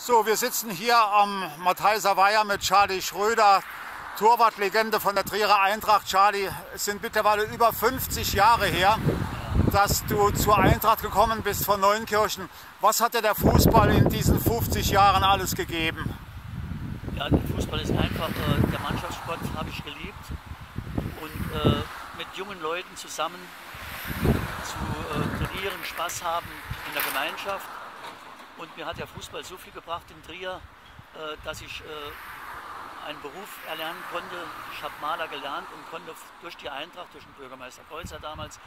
So, wir sitzen hier am Matheiser Weiher mit Charlie Schröder, Torwartlegende von der Trierer Eintracht. Charlie, es sind mittlerweile über 50 Jahre her, dass du zur Eintracht gekommen bist von Neunkirchen. Was hat dir der Fußball in diesen 50 Jahren alles gegeben? Ja, der Fußball ist einfach, der Mannschaftssport habe ich geliebt und mit jungen Leuten zusammen zu trainieren, Spaß haben in der Gemeinschaft. Und mir hat der Fußball so viel gebracht in Trier, dass ich einen Beruf erlernen konnte. Ich habe Maler gelernt und konnte durch die Eintracht, durch den Bürgermeister Kreuzer damals,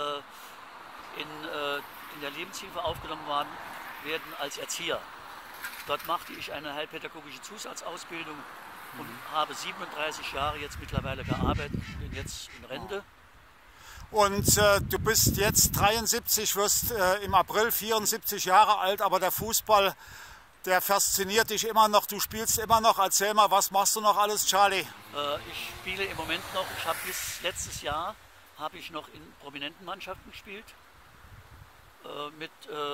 in der Lebenshilfe aufgenommen werden als Erzieher. Dort machte ich eine heilpädagogische Zusatzausbildung und habe 37 Jahre jetzt mittlerweile gearbeitet, bin jetzt in Rente. Und du bist jetzt 73, wirst im April 74 Jahre alt, aber der Fußball, der fasziniert dich immer noch, du spielst immer noch. Erzähl mal, was machst du noch alles, Charlie? Ich spiele im Moment noch, ich habe bis letztes Jahr noch in prominenten Mannschaften gespielt, mit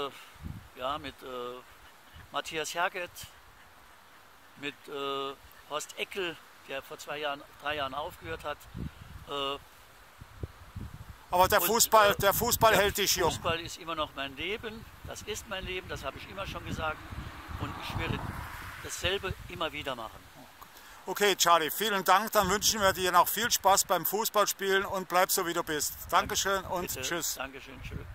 Matthias Herget, mit Horst Eckel, der vor 3 Jahren aufgehört hat. Aber der Fußball hält dich jung. Fußball ist immer noch mein Leben, das ist mein Leben, das habe ich immer schon gesagt und ich werde dasselbe immer wieder machen. Okay, Charlie, vielen Dank, dann wünschen wir dir noch viel Spaß beim Fußballspielen und bleib so wie du bist. Dankeschön und Bitte. tschüss. Dankeschön, tschüss.